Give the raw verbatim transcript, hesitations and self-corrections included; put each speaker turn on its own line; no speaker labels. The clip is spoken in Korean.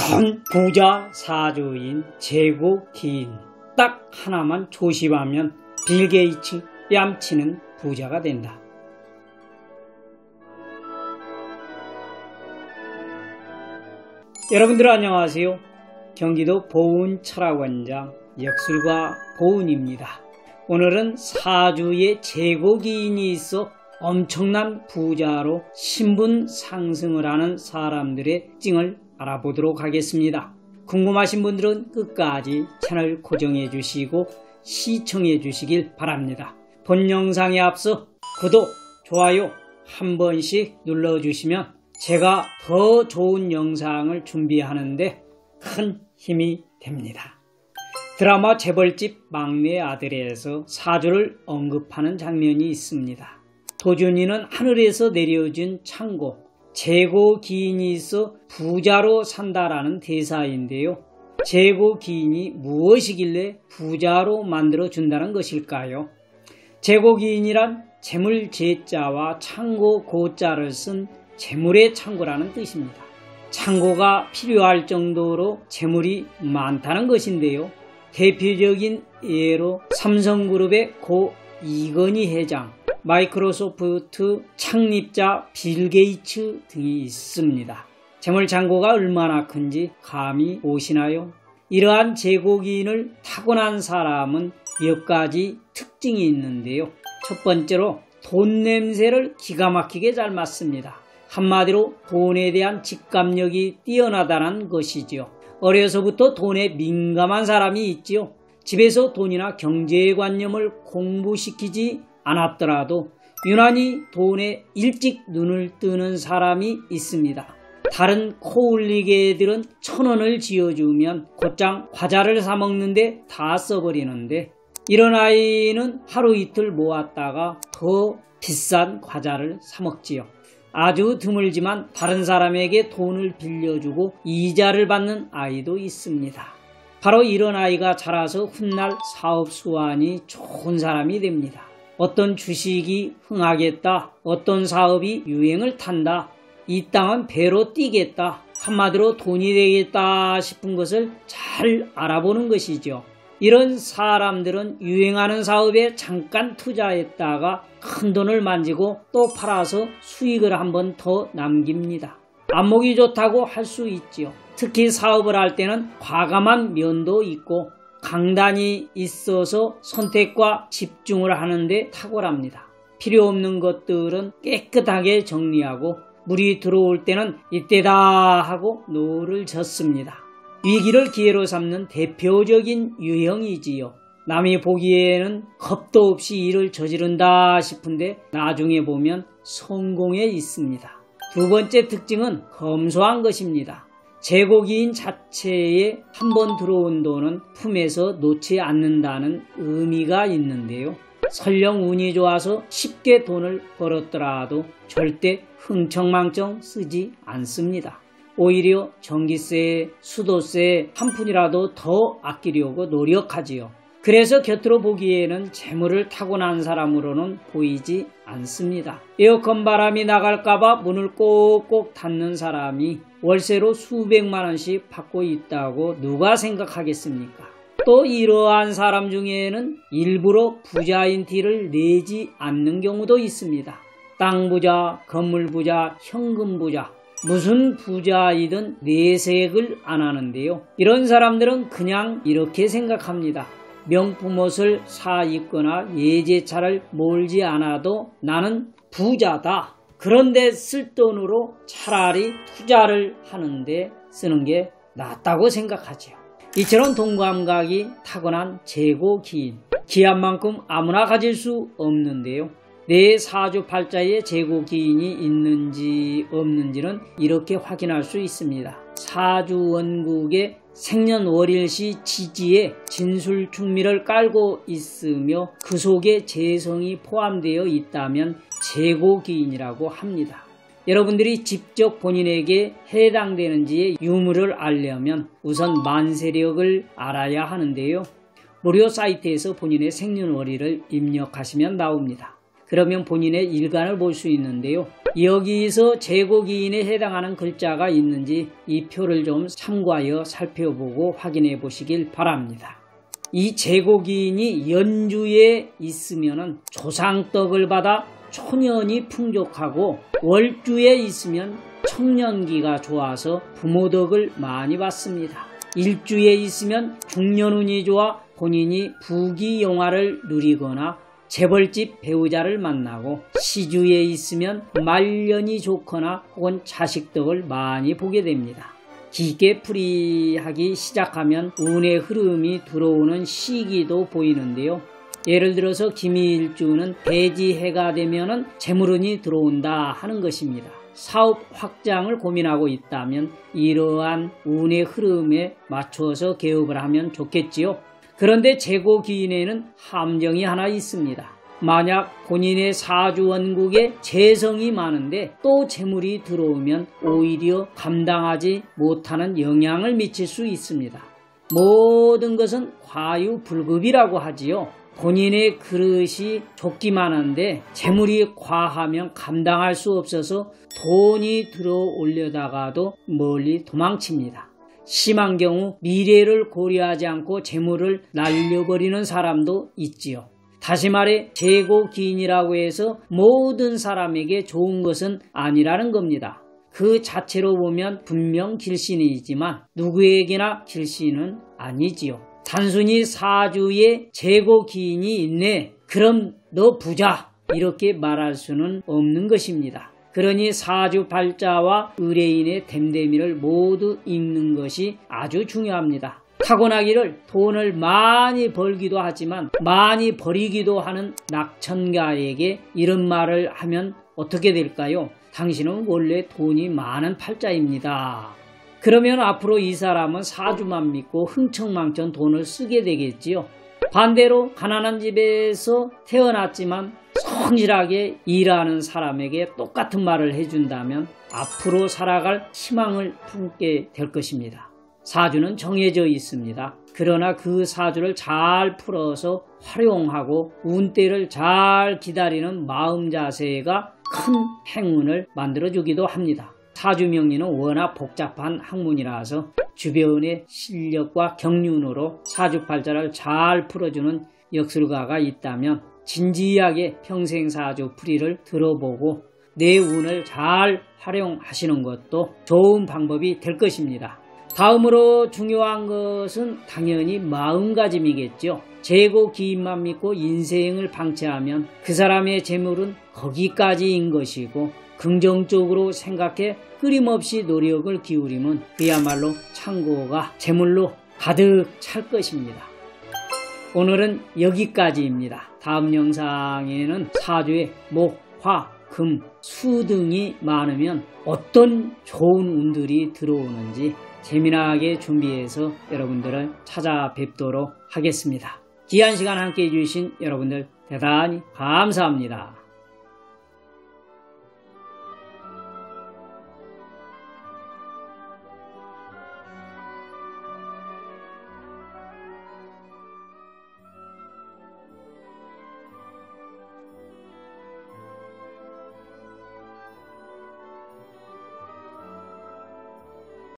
큰 부자 사주인 재고 기인 딱 하나만 조심하면 빌 게이츠 뺨치는 부자가 된다. 여러분들 안녕하세요. 경기도 보은 철학원장 역술가 보은입니다. 오늘은 사주에 재고 기인이 있어 엄청난 부자로 신분 상승을 하는 사람들의 특징을 알아보도록 하겠습니다. 궁금하신 분들은 끝까지 채널 고정해 주시고 시청해 주시길 바랍니다. 본 영상에 앞서 구독, 좋아요 한 번씩 눌러주시면 제가 더 좋은 영상을 준비하는데 큰 힘이 됩니다. 드라마 재벌집 막내 아들에서 사주를 언급하는 장면이 있습니다. 도준이는 하늘에서 내려준 창고, 재고 기인이 있어 부자로 산다라는 대사인데요. 재고 기인이 무엇이길래 부자로 만들어 준다는 것일까요? 재고 기인이란 재물 재자와 창고 고자를 쓴 재물의 창고라는 뜻입니다. 창고가 필요할 정도로 재물이 많다는 것인데요. 대표적인 예로 삼성그룹의 고 이건희 회장, 마이크로소프트 창립자 빌 게이츠 등이 있습니다. 재물 창고가 얼마나 큰지 감이 오시나요? 이러한 재고 기인을 타고난 사람은 몇 가지 특징이 있는데요. 첫 번째로 돈 냄새를 기가 막히게 잘 맡습니다. 한마디로 돈에 대한 직감력이 뛰어나다는 것이지요. 어려서부터 돈에 민감한 사람이 있지요. 집에서 돈이나 경제관념을 공부시키지 않았더라도 유난히 돈에 일찍 눈을 뜨는 사람이 있습니다. 다른 코올리게 애들은 천 원을 쥐어주면 곧장 과자를 사 먹는데 다 써버리는데 이런 아이는 하루 이틀 모았다가 더 비싼 과자를 사 먹지요. 아주 드물지만 다른 사람에게 돈을 빌려주고 이자를 받는 아이도 있습니다. 바로 이런 아이가 자라서 훗날 사업 수완이 좋은 사람이 됩니다. 어떤 주식이 흥하겠다, 어떤 사업이 유행을 탄다, 이 땅은 배로 뛰겠다, 한마디로 돈이 되겠다 싶은 것을 잘 알아보는 것이죠. 이런 사람들은 유행하는 사업에 잠깐 투자했다가 큰 돈을 만지고 또 팔아서 수익을 한 번 더 남깁니다. 안목이 좋다고 할 수 있지요. 특히 사업을 할 때는 과감한 면도 있고 강단이 있어서 선택과 집중을 하는데 탁월합니다. 필요 없는 것들은 깨끗하게 정리하고 물이 들어올 때는 이때다 하고 노를 젓습니다. 위기를 기회로 삼는 대표적인 유형이지요. 남이 보기에는 겁도 없이 일을 저지른다 싶은데 나중에 보면 성공에 있습니다. 두 번째 특징은 검소한 것입니다. 재고기인 자체에 한번 들어온 돈은 품에서 놓지 않는다는 의미가 있는데요. 설령 운이 좋아서 쉽게 돈을 벌었더라도 절대 흥청망청 쓰지 않습니다. 오히려 전기세, 수도세 한 푼이라도 더 아끼려고 노력하지요. 그래서 곁으로 보기에는 재물을 타고난 사람으로는 보이지 않습니다. 에어컨 바람이 나갈까봐 문을 꼭꼭 닫는 사람이 월세로 수백만 원씩 받고 있다고 누가 생각하겠습니까? 또 이러한 사람 중에는 일부러 부자인 티를 내지 않는 경우도 있습니다. 땅 부자, 건물 부자, 현금 부자, 무슨 부자이든 내색을 안 하는데요. 이런 사람들은 그냥 이렇게 생각합니다. 명품 옷을 사 입거나 예제차를 몰지 않아도 나는 부자다. 그런데 쓸 돈으로 차라리 투자를 하는데 쓰는 게 낫다고 생각하죠. 이처럼 돈 감각이 타고난 재고 기인. 기한 만큼 아무나 가질 수 없는데요. 내 사주 팔자에 재고 기인이 있는지 없는지는 이렇게 확인할 수 있습니다. 사주 원국의 생년월일시 지지에 진술충미를 깔고 있으며 그 속에 재성이 포함되어 있다면 재고 기인이라고 합니다. 여러분들이 직접 본인에게 해당되는지의 유무를 알려면 우선 만세력을 알아야 하는데요. 무료 사이트에서 본인의 생년월일을 입력하시면 나옵니다. 그러면 본인의 일간을 볼 수 있는데요. 여기서 제고기인에 해당하는 글자가 있는지 이 표를 좀 참고하여 살펴보고 확인해 보시길 바랍니다. 이 제고기인이 연주에 있으면 조상떡을 받아 초년이 풍족하고, 월주에 있으면 청년기가 좋아서 부모덕을 많이 받습니다. 일주에 있으면 중년운이 좋아 본인이 부귀영화를 누리거나 재벌집 배우자를 만나고, 시주에 있으면 말년이 좋거나 혹은 자식덕을 많이 보게 됩니다. 깊게 풀이하기 시작하면 운의 흐름이 들어오는 시기도 보이는데요. 예를 들어서 김일주는 대지해가 되면 재물운이 들어온다 하는 것입니다. 사업 확장을 고민하고 있다면 이러한 운의 흐름에 맞춰서 개업을 하면 좋겠지요. 그런데 제고기인에는 함정이 하나 있습니다. 만약 본인의 사주원국에 재성이 많은데 또 재물이 들어오면 오히려 감당하지 못하는 영향을 미칠 수 있습니다. 모든 것은 과유불급이라고 하지요. 본인의 그릇이 좁기만 한데 재물이 과하면 감당할 수 없어서 돈이 들어오려다가도 멀리 도망칩니다. 심한 경우 미래를 고려하지 않고 재물을 날려버리는 사람도 있지요. 다시 말해 제고기인이라고 해서 모든 사람에게 좋은 것은 아니라는 겁니다. 그 자체로 보면 분명 길신이지만 누구에게나 길신은 아니지요. 단순히 사주에 제고기인이 있네, 그럼 너 부자, 이렇게 말할 수는 없는 것입니다. 그러니 사주 발자와 의뢰인의 댐댐이를 모두 읽는 것이 아주 중요합니다. 타고나기를 돈을 많이 벌기도 하지만 많이 버리기도 하는 낙천가에게 이런 말을 하면 어떻게 될까요? 당신은 원래 돈이 많은 팔자입니다. 그러면 앞으로 이 사람은 사주만 믿고 흥청망청 돈을 쓰게 되겠지요. 반대로 가난한 집에서 태어났지만 성실하게 일하는 사람에게 똑같은 말을 해준다면 앞으로 살아갈 희망을 품게 될 것입니다. 사주는 정해져 있습니다. 그러나 그 사주를 잘 풀어서 활용하고 운때를 잘 기다리는 마음 자세가 큰 행운을 만들어주기도 합니다. 사주명리는 워낙 복잡한 학문이라서 주변의 실력과 경륜으로 사주팔자를 잘 풀어주는 역술가가 있다면 진지하게 평생사주 풀이를 들어보고 내 운을 잘 활용하시는 것도 좋은 방법이 될 것입니다. 다음으로 중요한 것은 당연히 마음가짐이겠죠. 제고기인만 믿고 인생을 방치하면 그 사람의 재물은 거기까지인 것이고, 긍정적으로 생각해 끊임없이 노력을 기울이면 그야말로 창고가 재물로 가득 찰 것입니다. 오늘은 여기까지입니다. 다음 영상에는 사주에 목, 화, 금, 수 등이 많으면 어떤 좋은 운들이 들어오는지 재미나게 준비해서 여러분들을 찾아뵙도록 하겠습니다. 귀한 시간 함께해 주신 여러분들 대단히 감사합니다.